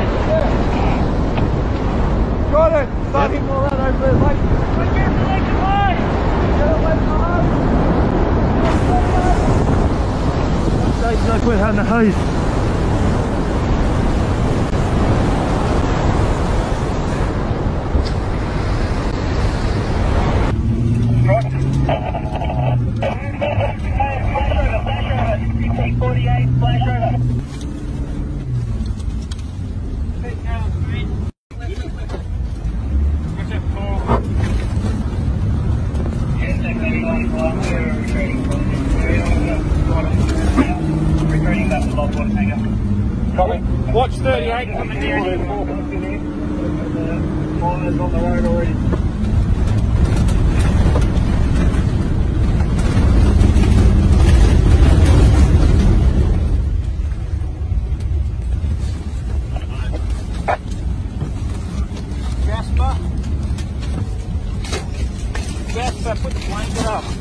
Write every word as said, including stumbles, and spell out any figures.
Got it! Start hitting all that over there, mate. Get it away from us! There's no point having the hose. forty-eight, flash over. Watch thirty-eight coming near you. Miners on the road already. Jasper. Jasper, put the blanket up.